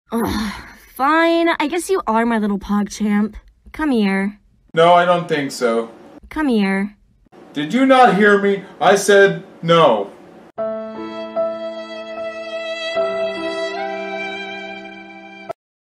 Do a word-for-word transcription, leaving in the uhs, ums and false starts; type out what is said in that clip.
Ugh, fine. I guess you are my little PogChamp. Come here. No, I don't think so. Come here. Did you not hear me? I said no.